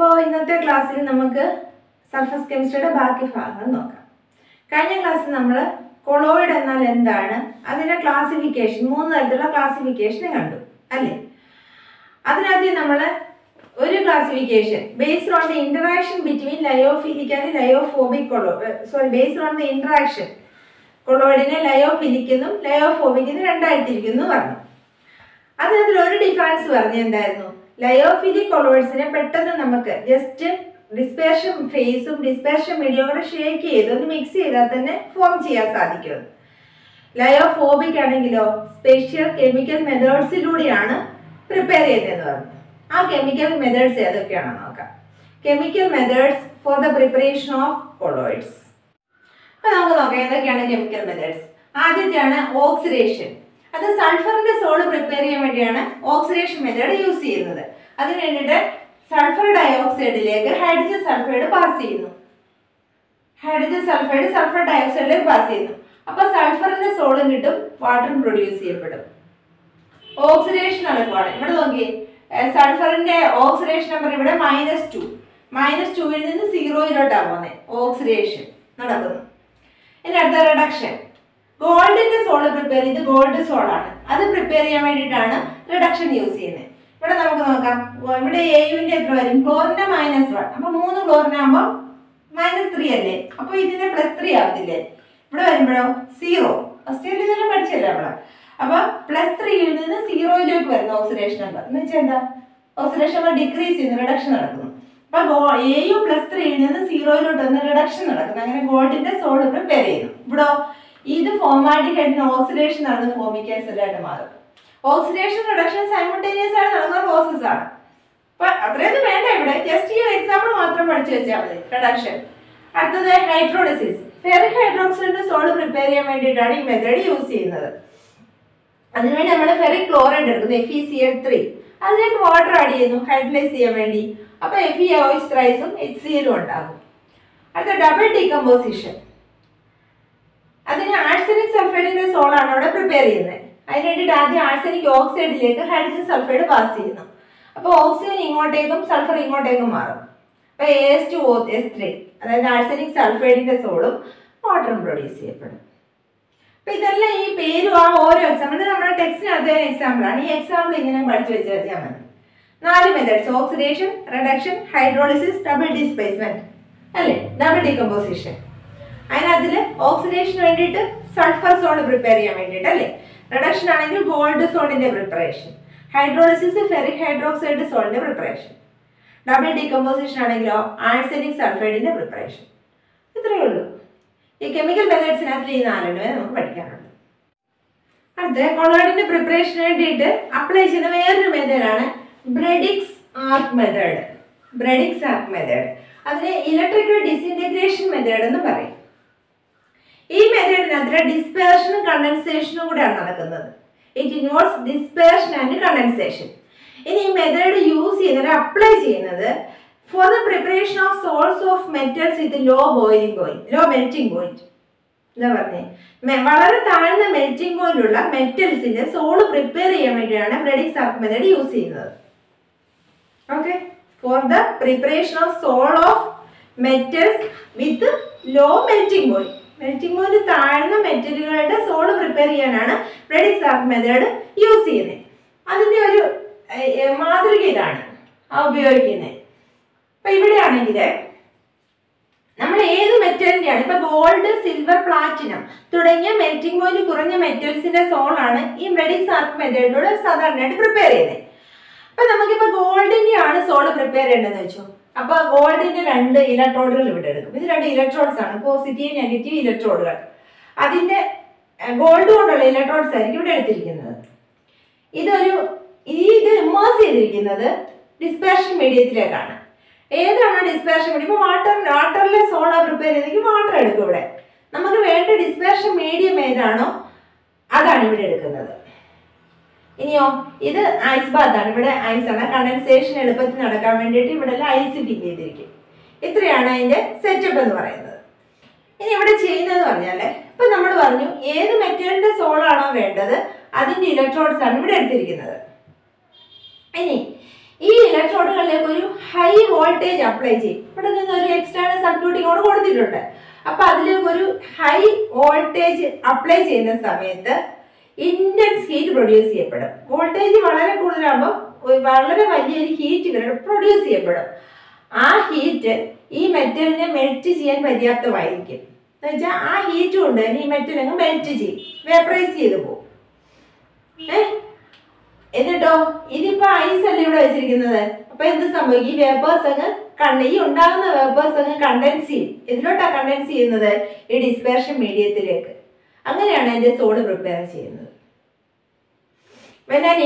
അപ്പോൾ ഇന്നത്തെ ക്ലാസ്സിൽ നമുക്ക് സർഫസ് കെമിസ്ട്രിയുടെ ബാക്കി ഭാഗങ്ങൾ നോക്കാം. കഴിഞ്ഞ ക്ലാസ്സിൽ നമ്മൾ കൊളോയിഡ് എന്നാൽ എന്താണ്, അതിൻ്റെ ക്ലാസിഫിക്കേഷൻ, 3 തരത്തിലുള്ള ക്ലാസിഫിക്കേഷൻ കണ്ടു അല്ലേ. അതിനകത്ത് നമ്മൾ ഒരു classification based on the interaction between lyophilic and lyophobic based on the interaction കൊളോയിഡിനെ ലയോഫിലിക്കെന്നും ലയോഫോബിക്കെന്നും രണ്ടായിട്ടിരിക്കുന്നു പറഞ്ഞു. അതിനകത്തിൽ ഒരു ഡിഫറൻസ് പറഞ്ഞു എന്തായിരുന്നു, ലയോഫിലിക് കൊളോയിഡ്സിനെ പെട്ടെന്ന് നമുക്ക് ജസ്റ്റ് ഡിസ്പേർഷൻ ഫേസും ഡിസ്പേർഷൻ മീഡിയവും കൂടെ ഷേക്ക് ചെയ്ത് ഒന്ന് മിക്സ് ചെയ്താൽ തന്നെ ഫോം ചെയ്യാൻ സാധിക്കും. ലയോഫോബിക് ആണെങ്കിലോ സ്പെഷ്യൽ കെമിക്കൽ മെത്തേഡ്സിലൂടെയാണ് പ്രിപ്പയർ ചെയ്യുന്നതെന്ന് പറഞ്ഞു. ആ കെമിക്കൽ മെത്തേഡ്സ് ഏതൊക്കെയാണെന്ന് നോക്കാം. Chemical methods for the preparation of colloids. അപ്പൊ നമുക്ക് നോക്കാം ഏതൊക്കെയാണ് കെമിക്കൽ മെത്തേഡ്സ്. ആദ്യത്തെയാണ് ഓക്സിഡേഷൻ. അത് സൾഫറിന്റെ സോള് പ്രിപ്പയർ ചെയ്യാൻ വേണ്ടിയാണ് ഓക്സിഡേഷൻ മെത്തേഡ് യൂസ് ചെയ്യുന്നത്. അതിന് വേണ്ടിയിട്ട് സൾഫർ ഡയോക്സൈഡിലേക്ക് ഹൈഡ്രജൻ സൾഫൈഡ് പാസ് ചെയ്യുന്നു. ഹൈഡ്രജൻ സൾഫൈഡ് സൾഫർ ഡയോക്സൈഡിലേക്ക് പാസ് ചെയ്യുന്നു. അപ്പൊ സൾഫറിന്റെ സോളും കിട്ടും, വാട്ടറും പ്രൊഡ്യൂസ് ചെയ്യപ്പെടും. ഓക്സിഡേഷൻ നടക്കുവാണ്. ഇവിടെ നോക്കിയേ, സൾഫറിന്റെ ഓക്സിഡേഷൻ നമ്പർ ഇവിടെ -2. -2ൽ നിന്ന് 0-ലോട്ടാണ് പോകുന്നത്. ഓക്സിഡേഷൻ നടക്കുന്നു. ഇനി അടുത്ത റിഡക്ഷൻ. ഗോൾഡിന്റെ സോള് പ്രിപ്പയർ ചെയ്ത് ഗോൾഡ് സോളാണ്, അത് പ്രിപ്പയർ ചെയ്യാൻ വേണ്ടിയിട്ടാണ് റിഡക്ഷൻ യൂസ് ചെയ്യുന്നത്. ഇവിടെ നമുക്ക് നോക്കാം, ഇവിടെ എയുവിന്റെ എത്ര വരും, ക്ലോറിന്റെ -1. അപ്പൊ 3 ക്ലോറിനാകുമ്പോൾ -3 അല്ലേ, അപ്പൊ ഇതിന്റെ +3 ആവത്തില്ലേ. ഇവിടെ വരുമ്പോഴോ 0. ഫസ്റ്റ് ഇതെല്ലാം പഠിച്ചല്ലേ നമ്മള്. അപ്പൊ +3ൽ നിന്ന് 0-ലേക്ക് വരുന്ന ഓക്സിഡേഷൻ നമ്പർ എന്ന് വെച്ചാൽ എന്താ, ഓക്സിഡേഷൻ നമ്പർ ഡിക്രീസ് ചെയ്യുന്നു, റിഡക്ഷൻ നടക്കുന്നു. അപ്പൊ എയു +3ൽ നിന്ന് 0-ലോട്ട് വന്ന് റിഡക്ഷൻ നടക്കുന്നു. അങ്ങനെ ഗോൾഡിന്റെ സോള് പ്രിപ്പയർ ചെയ്യുന്നു. ഇവിടെ ഇത് ഫോർമാൽഡിഹൈഡിന് ഓക്സിഡേഷൻ നടന്ന് ഫോമിക് ആസിഡായിട്ട് മാറും. ഓക്സിഡേഷൻ റിഡക്ഷൻ സൈമൾട്ടേനിയസ് ആയിട്ട് നടക്കുന്ന പ്രോസസ് ആണ്. അപ്പൊ അത്രയൊന്നും വേണ്ട, ഇവിടെ ജസ്റ്റ് ഈ എക്സാമ്പിൾ മാത്രം പഠിച്ചു വെച്ചാൽ മതി. റിഡക്ഷൻ. അടുത്തത് ഹൈഡ്രോളിസിസ്. ഫെറിക് ഹൈഡ്രോക്സൈഡിന്റെ സോള് പ്രിപ്പയർ ചെയ്യാൻ വേണ്ടിയിട്ടാണ് ഈ മെത്തേഡ് യൂസ് ചെയ്യുന്നത്. അതിനുവേണ്ടി നമ്മൾ ഫെറിക് ക്ലോറൈഡ് എടുക്കുന്നു, FeCl3. അതിലേക്ക് വാട്ടർ ആഡ് ചെയ്യുന്നു ഹൈഡ്രലൈസ് ചെയ്യാൻ വേണ്ടി. അപ്പൊ FeOH3ഉം HClഉം ഉണ്ടാകും. അടുത്ത ഡബിൾ ഡീകമ്പോസിഷൻ. അതിന് ആഴ്സനിക് സൾഫൈഡിന്റെ സോളാണ് അവിടെ പ്രിപ്പയർ ചെയ്യുന്നത്. അതിന് വേണ്ടിയിട്ട് ആദ്യം ആഴ്സനിക് ഓക്സൈഡിലേക്ക് ഹൈഡ്രജൻ സൾഫൈഡ് പാസ് ചെയ്യുന്നു. അപ്പോൾ ഓക്സിജൻ ഇങ്ങോട്ടേക്കും സൾഫർ ഇങ്ങോട്ടേക്കും മാറും. അപ്പൊ AS2O3, അതായത് ആഴ്സനിക് സൾഫൈഡിന്റെ സോളും വാട്ടറും പ്രൊഡ്യൂസ് ചെയ്യപ്പെടും. അപ്പൊ ഇതെല്ലാം ഈ പേരും ആ ഓരോ എക്സാമ്പിൾ നമ്മുടെ ടെക്സ്റ്റിനകത്ത് എക്സാമ്പിൾ ആണ്. ഈ എക്സാമ്പിൾ ഇങ്ങനെ പഠിച്ചു വെച്ചാൽ മതി. 4 methods: oxidation, reduction, hydrolysis, double displacement അല്ലേ, ഡബിൾ ഡീകമ്പോസിഷൻ. അതിനകത്തില് ഓക്സിഡേഷന് വേണ്ടിയിട്ട് സൾഫർ സോള് പ്രിപ്പയർ ചെയ്യാൻ വേണ്ടിയിട്ട് അല്ലേ, റിഡക്ഷൻ ആണെങ്കിൽ ഗോൾഡ് സോളിന്റെ പ്രിപ്പറേഷൻ, ഹൈഡ്രോളിസിസ് ഫെറിക് ഹൈഡ്രോക്സൈഡ് സോളിന്റെ പ്രിപ്പറേഷൻ, ഡബിൾ ഡീകമ്പോസിഷൻ ആണെങ്കിലോ ആഴ്സനിക് സൾഫൈഡിന്റെ പ്രിപ്പറേഷൻ. ഇത്രയേ ഉള്ളൂ. ഈ കെമിക്കൽ മെത്തേഡ്സിനകത്തിൽ ഈ 4 നമുക്ക് പഠിക്കാനുണ്ട്. അടുത്ത കൊളോയിഡിന്റെ പ്രിപ്പറേഷന് വേണ്ടിയിട്ട് അപ്ലൈ ചെയ്യുന്ന വേറൊരു മെത്തേഡാണ് Bredig's arc method. Bredig's arc method, അതിന് ഇലക്ട്രിക്കൽ ഡിസിന്റഗ്രേഷൻ മെത്തേഡ് എന്ന് പറയും. ഈ മെത്തേഡിനകത്ത് ഡിസ്പേർഷനും കണ്ടൻസേഷനും കൂടെയാണ് നടക്കുന്നത്. It involves dispersion and condensation. ഇനി ഈ മെത്തേഡ് യൂസ് ചെയ്യുന്നത്, അപ്ലൈ ചെയ്യുന്നത് for the preparation of sols of metals with low boiling point, low melting point. എന്താ പറഞ്ഞേ, വളരെ താഴ്ന്ന മെൽറ്റിംഗ് പോയിന്റുള്ള മെറ്റൽസിന്റെ സോള് പ്രിപ്പയർ ചെയ്യാൻ വേണ്ടിയാണ് ബ്രെഡിക്സ് ആർക്ക് മെത്തേഡ് യൂസ് ചെയ്യുന്നത്. Okay, for the preparation of soul of metals with low melting point. Melting point താഴ്ന്ന മെറ്റലുകളുടെ സോള് പ്രിപ്പയർ ചെയ്യാനാണ് ബ്രെഡിക്സ് ആർക്ക് മെത്തേഡ് യൂസ് ചെയ്യുന്നത്. അതിന്റെ ഒരു മാതൃക ഇതാണ് ഉപയോഗിക്കുന്നത്. അപ്പൊ ഇവിടെയാണെങ്കിൽ നമ്മൾ ഏത് മെറ്റലിന്റെയാണ്, ഇപ്പൊ ഗോൾഡ്, സിൽവർ, പ്ലാറ്റിനം തുടങ്ങിയ മെൽറ്റിംഗ് പോയിന്റ് കുറഞ്ഞ മെറ്റൽസിന്റെ സോളാണ് ഈ ബ്രെഡിക്സ് ആർക്ക് മെത്തേഡിലൂടെ സാധാരണയായിട്ട് പ്രിപ്പയർ ചെയ്യുന്നത്. അപ്പൊ നമുക്കിപ്പോ ഗോൾഡിന്റെ ആണ് സോള് പ്രിപ്പയർ ചെയ്യേണ്ടതെന്ന് വെച്ചു. അപ്പൊ ഗോൾഡിന്റെ 2 ഇലക്ട്രോഡുകൾ ഇവിടെ എടുക്കും. ഇത് 2 ഇലക്ട്രോഡ്സ് ആണ്, പോസിറ്റീവ് നെഗറ്റീവ് ഇലക്ട്രോഡുകൾ. അതിന്റെ ഗോൾഡ് കൊണ്ടുള്ള ഇലക്ട്രോഡ്സ് ആയിരിക്കും ഇവിടെ എടുത്തിരിക്കുന്നത്. ഇത് ഇമേഴ്സ് ചെയ്തിരിക്കുന്നത് ഡിസ്പേർഷൻ മീഡിയത്തിലേക്കാണ്. ഏതാണ് ഡിസ്പേർഷൻ മീഡിയം? ഇപ്പൊ വാട്ടറിലെ സോളാ പ്രിപ്പയർ ചെയ്തെങ്കിൽ വാട്ടർ എടുക്കും. ഇവിടെ നമുക്ക് വേണ്ട ഡിസ്പേർഷൻ മീഡിയം ഏതാണോ അതാണ് ഇവിടെ എടുക്കുന്നത്. ഇനിയോ ഇത് ഐസ് ബാത്താണ്, ഇവിടെ ഐസാണ്. കണ്ടൻസേഷൻ എളുപ്പത്തിൽ നടക്കാൻ വേണ്ടിയിട്ട് ഇവിടെ ഐസ് ഫിൽ ചെയ്തിരിക്കും. ഇത്രയാണ് അതിന്റെ സെറ്റപ്പ് എന്ന് പറയുന്നത്. ഇനി ഇവിടെ ചെയ്യുന്നതെന്ന് പറഞ്ഞാൽ, ഇപ്പൊ നമ്മൾ പറഞ്ഞു ഏത് മെറ്റലിന്റെ സോളാണോ വേണ്ടത് അതിന്റെ ഇലക്ട്രോഡ്സ് ആണ് ഇവിടെ എടുത്തിരിക്കുന്നത്. ഇനി ഈ ഇലക്ട്രോഡുകളിലേക്ക് ഒരു ഹൈ വോൾട്ടേജ് അപ്ലൈ ചെയ്യും. ഇവിടെ നിന്ന് ഒരു എക്സ്റ്റേണൽ സർക്യൂട്ടിംഗ് കൂടെ കൊടുത്തിട്ടുണ്ട്. അപ്പൊ അതിലേക്ക് ഒരു ഹൈ വോൾട്ടേജ് അപ്ലൈ ചെയ്യുന്ന സമയത്ത് ഇന്റൻസ് ഹീറ്റ് പ്രൊഡ്യൂസ് ചെയ്യപ്പെടും. വോൾട്ടേജ് വളരെ കൂടുതലാകുമ്പോൾ വളരെ വലിയൊരു ഹീറ്റ് പ്രൊഡ്യൂസ് ചെയ്യപ്പെടും. ആ ഹീറ്റ് ഈ മെറ്റലിനെ മെൽറ്റ് ചെയ്യാൻ പര്യാപ്തമായിരിക്കും. എന്ന് വെച്ചാൽ ആ ഹീറ്റ് കൊണ്ട് തന്നെ ഈ മെറ്റൽ അങ്ങ് മെൽറ്റ് ചെയ്യും, വേപ്പറൈസ് ചെയ്ത് പോകും. എന്നിട്ടോ ഇതിപ്പോ ഐസ് അല്ലേ ഇവിടെ വെച്ചിരിക്കുന്നത്. അപ്പൊ എന്ത് സംഭവിക്കും? ഈ വേപ്പേഴ്സ് അങ്ങ് ഈ ഉണ്ടാകുന്ന വേപ്പേഴ്സ് അങ്ങ് കണ്ടൻസ് ചെയ്യും. ഇതിലോട്ടാ കണ്ടൻസ് ചെയ്യുന്നത്? ഈ ഡിസ്പെർഷൻ മീഡിയത്തിലേക്ക്. അങ്ങനെയാണ് അതിന്റെ സോഡ് പ്രിപ്പയർ ചെയ്യുന്നത്. When a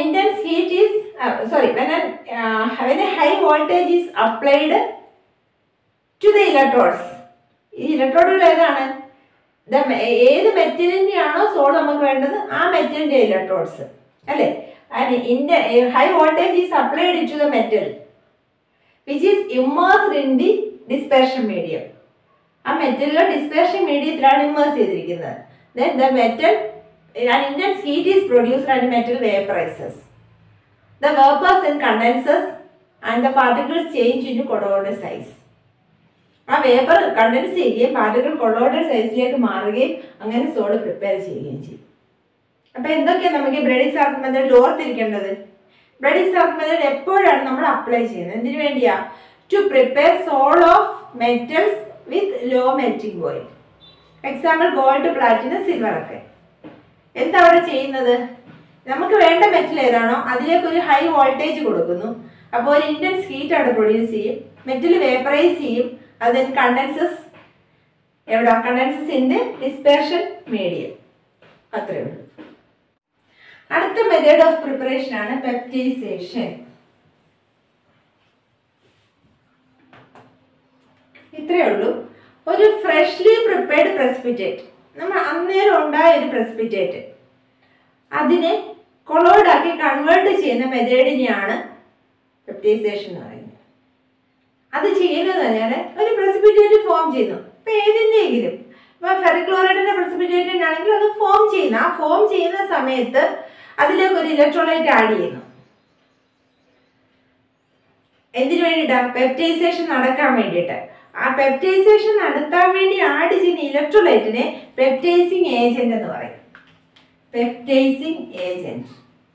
high voltage is applied to the electrodes, ഈ ഇലക്ട്രോഡുകൾ ഏതാണ്? ഏത് മെറ്റലിന്റെ ആണോ സോഡ് നമുക്ക് വേണ്ടത് ആ മെറ്റലിന്റെ ഇലക്ട്രോഡ്സ് അല്ലേ? High voltage is applied to the metal which is immersed in the dispersion medium. ആ മെറ്റലുകൾ ഡിസ്പെർഷൻ മീഡിയത്തിലാണ് ഇമ്മേഴ്സ് ചെയ്തിരിക്കുന്നത്. Then the metal, an intense heat is produced and metal vaporizes. The vapors then condenses and the particles change into colloidal size. ആ vapour condense ചെയ്യുകയും particle colloidal സൈസിലേക്ക് മാറുകയും അങ്ങനെ സോഡ് prepare ചെയ്യുകയും ചെയ്യും. അപ്പൊ എന്തൊക്കെയാണ് നമുക്ക് ബ്രെഡിക്സ് ആർക്ക് മെത്തേഡിൽ ഓർത്തിരിക്കേണ്ടത്? ബ്രെഡിക്സ് ആർക്ക് മെത്തേഡ് എപ്പോഴാണ് നമ്മൾ അപ്ലൈ ചെയ്യുന്നത്? എന്തിനു വേണ്ടിയാ? To prepare sols of metals with low melting point. Example gold, platinum, silver ഒക്കെ. എന്താ അവിടെ ചെയ്യുന്നത്? നമുക്ക് വേണ്ട മെറ്റൽ ഏതാണോ അതിലേക്ക് ഒരു ഹൈ വോൾട്ടേജ് കൊടുക്കുന്നു. അപ്പോൾ ഒരു ഇന്റൻസ് ഹീറ്റ് അവിടെ പ്രൊഡ്യൂസ് ചെയ്യും, മെറ്റൽ വേപ്പറൈസ് ചെയ്യും. അത് കണ്ടൻസസ് എവിടെ? Condenses in the dispersion medium. അത്രയേ ഉള്ളൂ. അടുത്ത മെത്തേഡ് ഓഫ് പ്രിപ്പറേഷൻ ആണ് പെപ്റ്റൈസേഷൻ. ഇത്രയേ ഉള്ളൂ. ഒരു ഫ്രഷ്ലി പ്രിപ്പയർഡ് പ്രസിപ്പിറ്റേറ്റ്, നമ്മൾ അന്നേരം ഉണ്ടായ ഒരു പ്രസിപ്പിറ്റേറ്റ്, അതിനെ കൊളോയിഡാക്കി കൺവേർട്ട് ചെയ്യുന്ന മെത്തേഡിനെയാണ് പെപ്റ്റൈസേഷൻ എന്ന് പറയുന്നത്. അത് ചെയ്യുന്നത് പറഞ്ഞാൽ ഒരു പ്രസിപ്പിറ്റേറ്റ് ഫോം ചെയ്യുന്നു. ഇപ്പം ഏതിൻ്റെയെങ്കിലും ഇപ്പം ഫെറിക്ലോറൈഡിൻ്റെ പ്രസിപ്പിറ്റേറ്റിനാണെങ്കിൽ അത് ഫോം ചെയ്യുന്നു. ആ ഫോം ചെയ്യുന്ന സമയത്ത് അതിലേക്ക് ഒരു ഇലക്ട്രോലൈറ്റ് ആഡ് ചെയ്യുന്നു. എന്തിനു വേണ്ടിയിട്ടാണ്? പെപ്റ്റൈസേഷൻ നടക്കാൻ വേണ്ടിയിട്ട്. ആ പെപ്റ്റൈസേഷൻ നടത്താൻ വേണ്ടി ആഡ് ചെയ്യുന്ന ഇലക്ട്രോലൈറ്റിനെ പെപ്റ്റൈസിങ് ഏജന്റ് എന്ന് പറയും. Peptizing agent.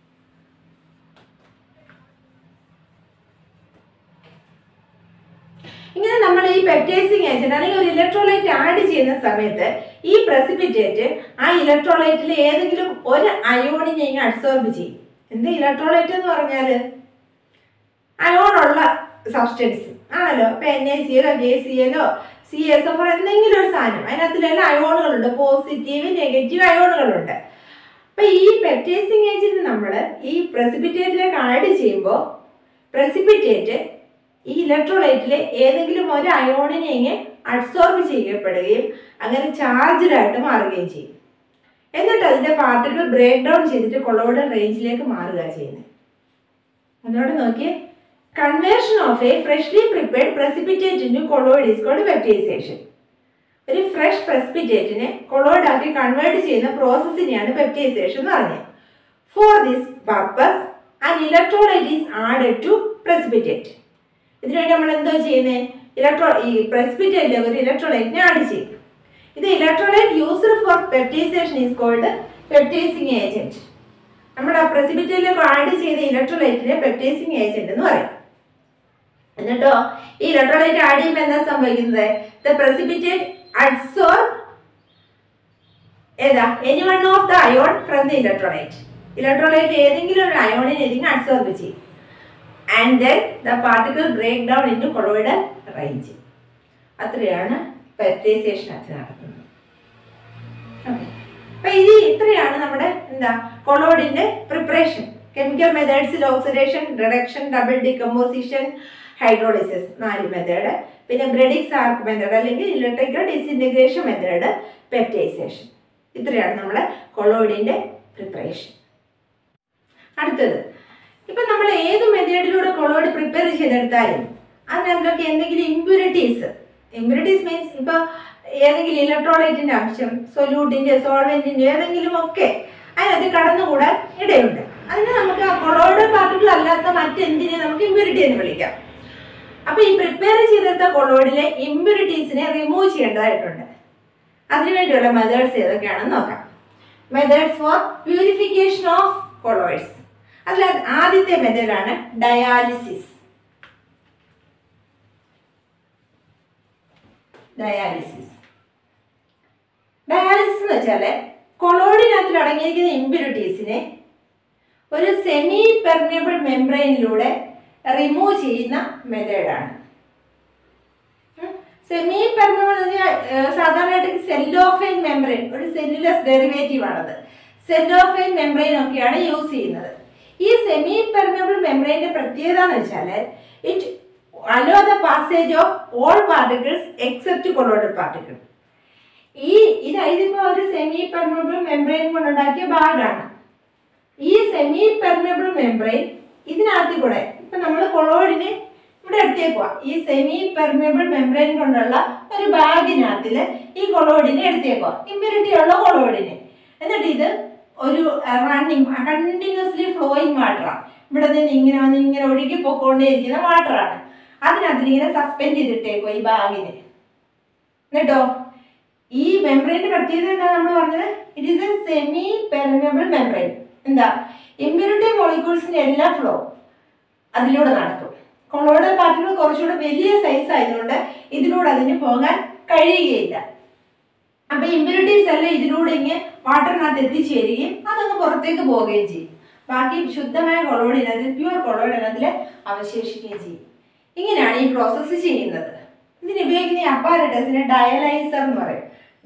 ഇങ്ങനെ നമ്മൾ ഈ പെപ്റ്റൈസിങ് ഏജന്റ് അല്ലെങ്കിൽ ഒരു ഇലക്ട്രോലൈറ്റ് ആഡ് ചെയ്യുന്ന സമയത്ത് ഈ പ്രസിപ്പിറ്റേറ്റ് ആ ഇലക്ട്രോലൈറ്റിൽ ഏതെങ്കിലും ഒരു അയോണിനെ ഇങ്ങനെ അബ്സോർബ് ചെയ്യും. എന്ത് ഇലക്ട്രോലൈറ്റ് എന്ന് പറഞ്ഞാൽ അയോണുള്ള സബ്സ്റ്റൻസ് ആണല്ലോ. ഇപ്പം NaCl, JCl, CSO എന്തെങ്കിലും ഒരു സാധനം, അതിനകത്തിലെല്ലാം അയോണുകളുണ്ട്. Positive, negative അയോണുകളുണ്ട്. അപ്പം ഈ പെപ്റ്റൈസിങ് ഏജന്റ് നമ്മൾ ഈ പ്രസിപ്പിറ്റേറ്റിലേക്ക് ആഡ് ചെയ്യുമ്പോൾ പ്രസിപ്പിറ്റേറ്റ് ഈ ഇലക്ട്രോലൈറ്റിലെ ഏതെങ്കിലും ഒരു അയോണിനെ ഇങ്ങനെ അബ്സോർബ് ചെയ്യപ്പെടുകയും അങ്ങനെ ചാർജ്ഡായിട്ട് മാറുകയും ചെയ്യും. എന്നിട്ട് അതിൻ്റെ പാർട്ടിക്കിൾ ബ്രേക്ക് ഡൗൺ ചെയ്തിട്ട് കൊളോയിഡൽ റേഞ്ചിലേക്ക് മാറുക ചെയ്യുന്നത്. അതോടെ നോക്കിയേ, conversion of a freshly prepared precipitate into colloid is called peptization. ഒരു ഫ്രഷ് പ്രസിപ്പിറ്റേറ്റിനെ കൊളോയിഡാക്കി കൺവേർട്ട് ചെയ്യുന്ന പ്രോസസ്സിനെയാണ് പെപ്റ്റൈസേഷൻ എന്ന് പറഞ്ഞത്. For this purpose an electrolyte is added to precipitate. ഇതിനുവേണ്ടി നമ്മൾ എന്തോ ചെയ്യുന്നത്? ഈ പ്രസിപ്പിറ്റേറ്റിലേക്ക് ഒരു ഇലക്ട്രോലൈറ്റിനെ ആഡ് ചെയ്യും. ഇത് electrolyte used for peptization is called peptizing agent. നമ്മുടെ പ്രസിപ്പിറ്റേറ്റിലേക്ക് ആഡ് ചെയ്ത ഇലക്ട്രോലൈറ്റിനെ പെപ്റ്റൈസിങ് ഏജന്റ് എന്ന് പറയും. എന്നിട്ടോ ഈ ഇലക്ട്രോലൈറ്റ് ആഡ് ചെയ്യുമ്പോൾ എന്താ സംഭവിക്കുന്നത്? The precipitate absorb any one of the ion from the electrolyte. Electrolyte ഏതെങ്കിലും ഒരു അയോണിനെ ഇതിനെ അബ്സോർബ് ചെയ്യും. And then the particle break down into colloidal range. അത്രയാണ് പെപ്റ്റൈസേഷൻ നടക്കുന്നത്. അപ്പം ഇത്രയാണ് നമ്മുടെ കൊളോയിഡിന്റെ പ്രിപ്പറേഷൻ. കെമിക്കൽ മെത്തേഡ്സിൽ oxidation, reduction, double decomposition, hydrolysis 4 method. പിന്നെ ബ്രെഡിക്സ് ആർക്ക് മെത്തേഡ് അല്ലെങ്കിൽ ഇലക്ട്രിക്കൽ ഡിസിൻറ്റഗ്രേഷൻ മെത്തേഡ്, പെപ്റ്റൈസേഷൻ. ഇത്രയാണ് നമ്മുടെ കൊളോയിഡിന്റെ പ്രിപ്പറേഷൻ. അടുത്തത്, ഇപ്പം നമ്മൾ ഏത് മെത്തേഡിലൂടെ കൊളോയിഡ് പ്രിപ്പയർ ചെയ്തെടുത്താലും അതിനകത്തൊക്കെ എന്തെങ്കിലും ഇമ്പ്യൂരിറ്റീസ് മീൻസ് ഇപ്പോൾ ഏതെങ്കിലും ഇലക്ട്രോലൈറ്റിൻ്റെ അംശം, സൊല്യൂട്ടിൻ്റെ, സോൾവെൻറ്റിൻ്റെ ഏതെങ്കിലും ഒക്കെ അതിനകത്ത് കടന്നുകൂടാൻ ഇടയുണ്ട്. അതിനെ നമുക്ക് കൊളോയിഡൽ പാർട്ടിക്കിൾ അല്ലാത്ത മറ്റെന്തിനെ നമുക്ക് ഇമ്പ്യൂരിറ്റി എന്ന് വിളിക്കാം. അപ്പൊ ഈ പ്രിപ്പയർ ചെയ്തെടുത്ത കൊളോയിഡിലെ ഇമ്പ്യൂരിറ്റീസിനെ റിമൂവ് ചെയ്യേണ്ടതായിട്ടുണ്ട്. അതിനുവേണ്ടിയുള്ള മെത്തേഡ്സ് ഏതൊക്കെയാണെന്ന് നോക്കാം. Methods for purification of colloids. അതിൽ ആദ്യത്തെ മെത്തേഡാണ് ഡയാലിസിസ്. ഡയാലിസിസ് എന്ന് വെച്ചാൽ കൊളോയിഡിനകത്തിൽ അടങ്ങിയിരിക്കുന്ന ഇമ്പ്യൂരിറ്റീസിനെ ഒരു സെമി പെർമിയബിൾ മെംബ്രെയിനിലൂടെ റിമൂവ് ചെയ്യുന്ന മെത്തേഡാണ്. സെമി പെർമിയബിൾ എന്ന് പറഞ്ഞാൽ സാധാരണയായിട്ട് സെല്ലോഫൈൻ മെംബ്രെയിൻ, ഒരു സെല്ലുലസ് ഡെറിവേറ്റീവ് ആണത്. സെല്ലോഫൈൻ മെംബ്രെയിൻ ഒക്കെയാണ് യൂസ് ചെയ്യുന്നത്. ഈ സെമി പെർമിയബിൾ മെംബ്രെയിൻ്റെ പ്രത്യേകത എന്ന് വെച്ചാൽ it allow the passage of all particles except colloidal particle. ഇതിപ്പോ ഒരു സെമി പെർമിയബിൾ മെംബ്രെയിൻ കൊണ്ടുണ്ടാക്കിയ ബാഗാണ്. ഈ സെമി പെർമിയബിൾ മെംബ്രെയിൻ ഇതിനകത്ത് കൂടെ ഇപ്പൊ നമ്മൾ കൊളോയിഡിനെ ഇവിടെ എടുത്തേക്കുക. ഈ സെമി പെർമിയബിൾ മെംബ്രെയിൻ കൊണ്ടുള്ള ഒരു ബാഗിനകത്തില് ഈ കൊളോയിഡിനെ എടുത്തേക്കുക, ഇമ്പ്യൂരിറ്റി ഉള്ള കൊളോയിഡിനെ. എന്നിട്ട് ഇത് ഒരു റണ്ണിങ് കണ്ടിന്യൂസ്ലി ഫ്ലോയിങ് വാട്ടറാണ്. ഇവിടെ നിന്ന് ഇങ്ങനെ വന്ന് ഇങ്ങനെ ഒഴുകി പോയിക്കൊണ്ടേയിരിക്കുന്ന വാട്ടറാണ്. അതിനകത്ത് ഇങ്ങനെ സസ്പെൻഡ് ചെയ്തിട്ടേക്കോ ഈ ബാഗിന്. എന്നിട്ടോ ഈ മെംബ്രെയിൻ്റെ പ്രത്യേകത എന്താ നമ്മൾ പറഞ്ഞത്? It is a semi permeable membrane. എന്താ, ഇമ്പ്യൂരിറ്റി മോളിക്യൂൾസിൻ്റെ എല്ലാ ഫ്ലോ അതിലൂടെ നടക്കും. കൊളോയിഡൽ പാർട്ടിക്കിൾ കുറച്ചുകൂടെ വലിയ സൈസ് ആയതുകൊണ്ട് ഇതിലൂടെ അതിന് പോകാൻ കഴിയുകയില്ല. അപ്പൊ ഇമ്പ്യൂരിറ്റീസ് എല്ലാം ഇതിലൂടെ ഇങ്ങനെ വാട്ടറിനകത്ത് എത്തിച്ചേരുകയും അതങ്ങ് പുറത്തേക്ക് പോവുകയും ചെയ്യും. ബാക്കി ശുദ്ധമായ കൊളോയിഡിനകത്തിൽ, പ്യുവർ കൊളോയിഡിനകത്തിൽ അവശേഷിക്കുകയും ചെയ്യും. ഇങ്ങനെയാണ് ഈ പ്രോസസ്സ് ചെയ്യുന്നത്. ഇതിന് ഉപയോഗിക്കുന്ന ഈ അപ്പാരറ്റസിനെ ഡയലൈസർ എന്ന് പറയും.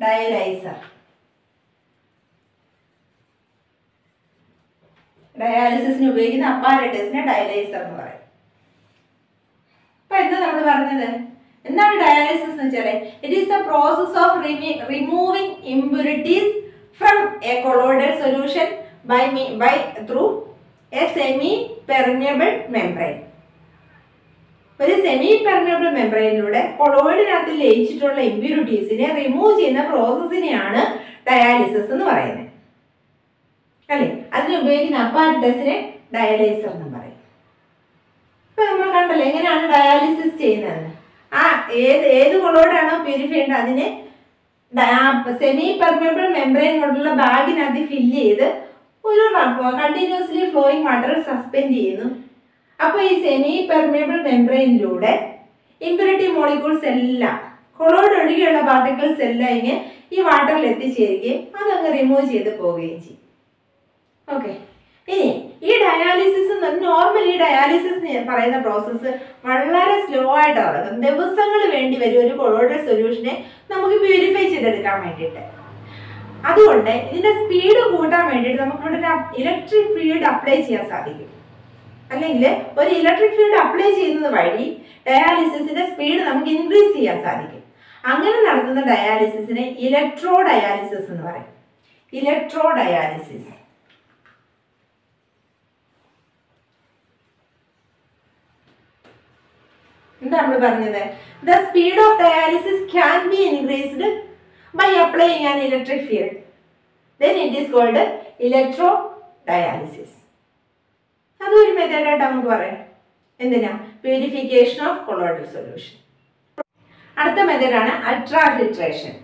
ഡയാലിസിസിന് ഉപയോഗിക്കുന്ന അപ്പാരറ്റസിനെ ഡയലൈസർ എന്ന് പറയും. അപ്പൊ എന്താ നമ്മൾ പറഞ്ഞത്? എന്താണ് ഡയാലിസിസ് എന്ന് വെച്ചാൽ it is the process of removing impurities from a colloidal solution by through a semi permeable membrane. ഒരു സെമി പെർമിയബിൾ മെംബ്രെയിനിലൂടെ കൊളോയിഡിനകത്ത് ലയിച്ചിട്ടുള്ള ഇമ്പ്യൂരിറ്റീസിനെ റിമൂവ് ചെയ്യുന്ന പ്രോസസ്സിനെയാണ് ഡയാലിസിസ് എന്ന് പറയുന്നത്, അല്ലേ? അതിന് ഉപയോഗിക്കുന്ന അപ്പാരറ്റസിനെ ഡയലൈസർ എന്ന് പറയും. ഇപ്പൊ നമ്മൾ കണ്ടല്ലോ എങ്ങനെയാണ് ഡയാലിസിസ് ചെയ്യുന്നതെന്ന്. ഏത് കൊളോയിഡാണോ പ്യൂരിഫൈ ചെയ്യേണ്ടത് അതിനെ സെമി പെർമിയബിൾ മെംബ്രെയിൻ കൊണ്ടുള്ള ബാഗിനകത്ത് ഫില്ല് ചെയ്ത് ഒരു കണ്ടിന്യൂസ്ലി ഫ്ലോയിങ് വാട്ടർ സസ്പെൻഡ് ചെയ്യുന്നു. അപ്പോൾ ഈ സെമി പെർമിയബിൾ മെംബ്രെയിനിലൂടെ ഇമ്പ്യൂരിറ്റി മോളിക്യൂൾസ് എല്ലാം, കൊളോയിഡ് ഒഴികെയുള്ള പാർട്ടിക്കിൾസ് എല്ലാം ഇങ്ങനെ ഈ വാട്ടറിൽ എത്തിച്ചേരുകയും അതങ്ങ് റിമൂവ് ചെയ്ത് പോവുകയും ചെയ്യും. ഓക്കെ. ഇനി ഈ ഡയാലിസിസ് നോർമലി ഡയാലിസിസ് പറയുന്ന പ്രോസസ്സ് വളരെ സ്ലോ ആയിട്ട് നടക്കും. ദിവസങ്ങൾ വേണ്ടി വരും ഒരു കൊളോയിഡൽ സൊല്യൂഷനെ നമുക്ക് പ്യൂരിഫൈ ചെയ്തെടുക്കാൻ വേണ്ടിയിട്ട്. അതുകൊണ്ട് ഇതിന്റെ സ്പീഡ് കൂട്ടാൻ വേണ്ടിയിട്ട് നമുക്കിവിടെ ഒരു ഇലക്ട്രിക് ഫീൽഡ് അപ്ലൈ ചെയ്യാൻ സാധിക്കും. അല്ലെങ്കിൽ ഒരു ഇലക്ട്രിക് ഫീൽഡ് അപ്ലൈ ചെയ്യുന്നത് വഴി ഡയാലിസിസിന്റെ സ്പീഡ് നമുക്ക് ഇൻക്രീസ് ചെയ്യാൻ സാധിക്കും. അങ്ങനെ നടത്തുന്ന ഡയാലിസിസിനെ ഇലക്ട്രോ ഡയാലിസിസ് എന്ന് പറയും. Electro dialysis. എന്താ നമ്മൾ പറഞ്ഞത്? The speed of dialysis can be increased by applying an electric field. Then it is called electro dialysis. അതൊരു മെത്തേഡായിട്ട് നമുക്ക് പറയാം. എന്തിനാ? Purification of colloidal solution. അടുത്ത മെത്തേഡാണ് അൾട്രാ ഫിൽട്രേഷൻ.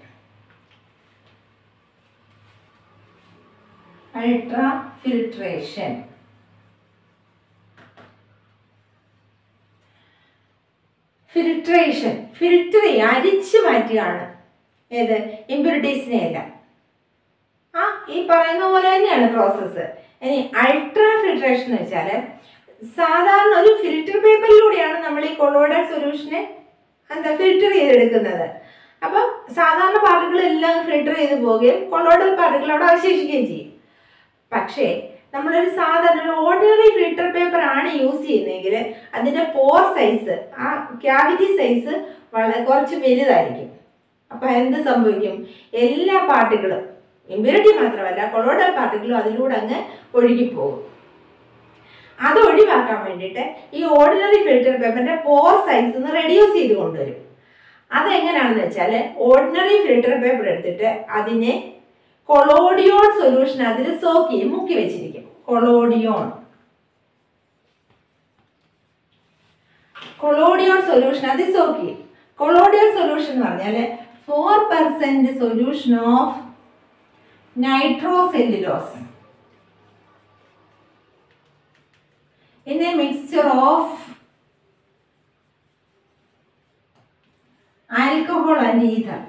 ഫിൽട്ടർ അരിച്ചു മാറ്റുകയാണ് ഏത് ഇമ്പ്യൂരിറ്റീസിനെ എല്ലാം. ഈ പറയുന്ന പോലെ തന്നെയാണ് പ്രോസസ്സ്. ഇനി അൾട്രാ ഫിൽട്രേഷൻ എന്ന് വെച്ചാൽ സാധാരണ ഒരു ഫിൽറ്റർ പേപ്പറിലൂടെയാണ് നമ്മൾ ഈ കൊളോയിഡൽ സൊല്യൂഷനെ ഫിൽറ്റർ ചെയ്തെടുക്കുന്നത്. അപ്പം സാധാരണ പാർട്ടിക്കിൾ എല്ലാം ഫിൽറ്റർ ചെയ്ത് പോവുകയും കൊളോയിഡൽ പാർട്ടിക്കിൾ അവിടെ അവശേഷിക്കുകയും ചെയ്യും. പക്ഷേ നമ്മളൊരു സാധാരണ ഒരു ഓർഡിനറി ഫിൽറ്റർ പേപ്പർ ആണ് യൂസ് ചെയ്യുന്നതെങ്കിൽ അതിൻ്റെ പോർ സൈസ്, ആ ക്യാവിറ്റി സൈസ് കുറച്ച് വലുതായിരിക്കും. അപ്പം എന്ത് സംഭവിക്കും? എല്ലാ പാർട്ടിക്കിളും, ഇമ്പ്യൂരിറ്റി മാത്രമല്ല കൊളോയിഡൽ പാർട്ടിക്കിളും അതിലൂടെ അങ്ങ് ഒഴുകിപ്പോകും. അത് ഒഴിവാക്കാൻ വേണ്ടിയിട്ട് ഈ ഓർഡിനറി ഫിൽറ്റർ പേപ്പറിൻ്റെ പോർ സൈസ് ഒന്ന് റെഡ്യൂസ് ചെയ്ത് കൊണ്ടുവരും. അതെങ്ങനെയാണെന്ന് വെച്ചാൽ ഓർഡിനറി ഫിൽറ്റർ പേപ്പർ എടുത്തിട്ട് അതിനെ കൊളോഡിയോൾ സൊല്യൂഷൻ അതിൽ സോക്ക് ചെയ്യും, മുക്കി വെച്ചിരിക്കും. കൊളോഡിയോൺ. കൊളോഡിയോൺ സൊല്യൂഷൻ അത് ഓക്കെ. കൊളോഡിയോൺ സൊല്യൂഷൻ എന്ന് പറഞ്ഞാൽ 4% solution of nitrocellulose in a mixture of alcohol and ether.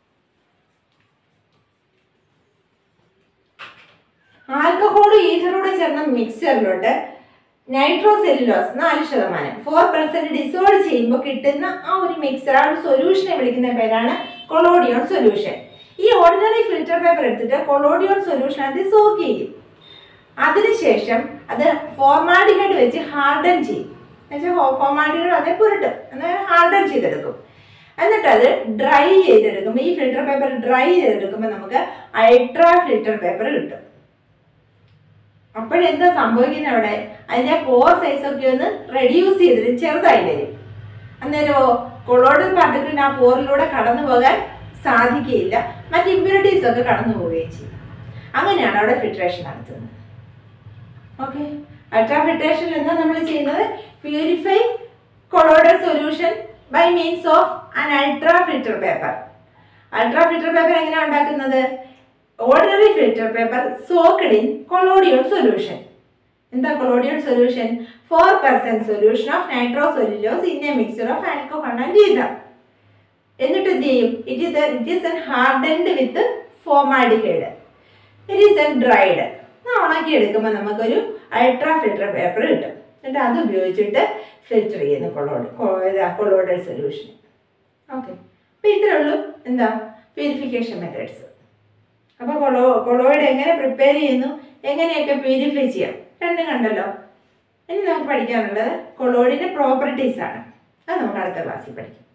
Alcohol ഈഥറോട് ചേർന്ന മിക്സറിലോട്ട് നൈട്രോസെല്ലുലോസ് 4% 4% ഡിസോൾവ് ചെയ്യുമ്പോൾ കിട്ടുന്ന ആ ഒരു മിക്സർ, ആ ഒരു സൊല്യൂഷനെ വിളിക്കുന്ന പേരാണ് കൊളോഡിയോൺ സൊല്യൂഷൻ. ഈ ഓർഡിനറി ഫിൽറ്റർ പേപ്പർ എടുത്തിട്ട് കൊളോഡിയോൺ സൊല്യൂഷൻ അത് സോക്ക് ചെയ്യും. അതിനുശേഷം അത് ഫോർമാൽഡിഹൈഡ് വെച്ച് ഹാർഡൻ ചെയ്യും. എന്നുവെച്ചാൽ ഫോർമാൽഡിഹൈഡ് അതേ പുരട്ടും, എന്നാൽ ഹാർഡൻ ചെയ്തെടുക്കും. എന്നിട്ട് അത് ഡ്രൈ ചെയ്തെടുക്കുമ്പോൾ, ഈ ഫിൽറ്റർ പേപ്പർ ഡ്രൈ ചെയ്തെടുക്കുമ്പോൾ നമുക്ക് അൾട്രാ ഫിൽറ്റർ പേപ്പർ കിട്ടും. അപ്പോഴെന്താ സംഭവിക്കുന്നത്, അവിടെ അതിൻ്റെ പോർ സൈസൊക്കെ ഒന്ന് റെഡ്യൂസ് ചെയ്തിട്ട് ചെറുതായി വരും. അന്നേരമോ കൊളോയിഡൽ പാർട്ടിക്കിളിന് ആ പോറിലൂടെ കടന്നു പോകാൻ സാധിക്കുകയില്ല, മറ്റ് ഇമ്പ്യൂരിറ്റീസ് ഒക്കെ കടന്നു പോവുകയും ചെയ്യും. അങ്ങനെയാണ് അവിടെ ഫിൽട്രേഷൻ നടത്തുന്നത്. ഓക്കെ, അൾട്രാ ഫിൽട്രേഷനിൽ എന്താ നമ്മൾ ചെയ്യുന്നത്? Purify colloidal solution by means of an ultra filter paper. Ultra filter paper എങ്ങനെയാണ് ഉണ്ടാക്കുന്നത്? Ordinary filter paper soaked in collodion solution. എന്താ collodion solution? 4% solution of nitrocellulose in a mixture of alcohol and ether. എന്നിട്ട് എന്ത് ചെയ്യും? It is hardened with formaldehyde. It is dried. ഉണക്കി എടുക്കുമ്പോൾ നമുക്കൊരു ultra filter paper കിട്ടും. എന്നിട്ട് അത് ഉപയോഗിച്ചിട്ട് ഫിൽറ്റർ ചെയ്യുന്നു കൊളോയിഡൽ സൊല്യൂഷൻ. ഓക്കെ, അപ്പോൾ ഇത്രയേ ഉള്ളൂ എന്താ പ്യൂരിഫിക്കേഷൻ മെത്തേഡ്സ്. അപ്പോൾ കൊളോയിഡ് എങ്ങനെ പ്രിപ്പയർ ചെയ്യുന്നു, എങ്ങനെയൊക്കെ പ്യൂരിഫൈ ചെയ്യാം, രണ്ടും കണ്ടല്ലോ. ഇനി നമുക്ക് പഠിക്കാനുള്ളത് കൊളോയിഡിൻ്റെ പ്രോപ്പർട്ടീസാണ്. അത് നമുക്ക് അടുത്ത ക്ലാസ്സിൽ പഠിക്കാം.